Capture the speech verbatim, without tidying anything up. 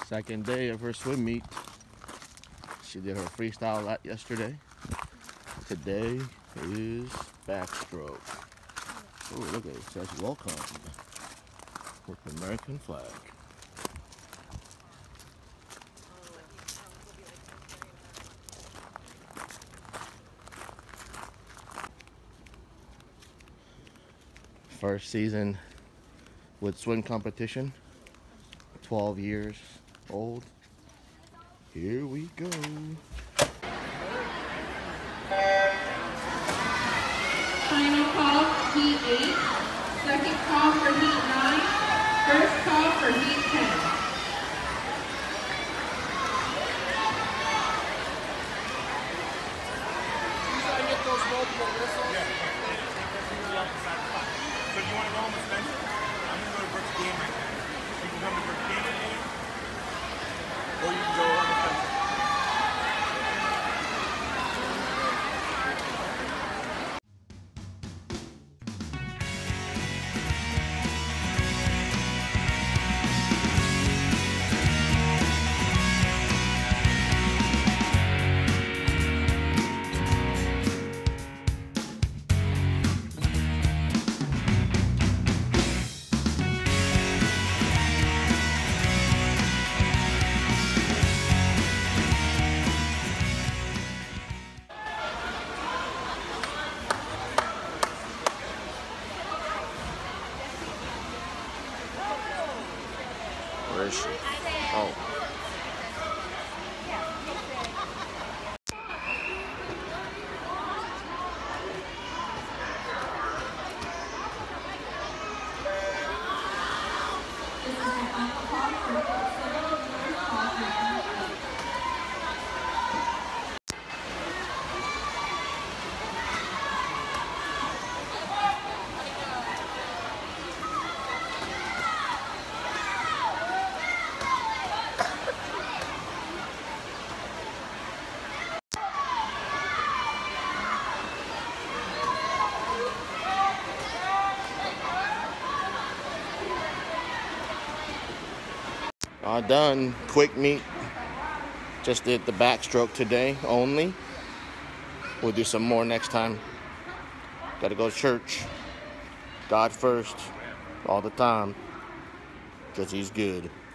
Second day of her swim meet. She did her freestyle lap yesterday. Today is backstroke. Oh, look at it. It says welcome with the American flag. First season with swim competition. twelve years old. Here we go. Final call for heat eight. Second call for heat nine. First call for heat ten. So you want to go home with Spencer? I'm going to go to Brooks' game right now. You can come to Brooks' game right now, or you can go home with Spencer. Where is she? Oh. All done. Quick meet. Just did the backstroke today only. We'll do some more next time. Gotta go to church. God first. All the time. Because he's good.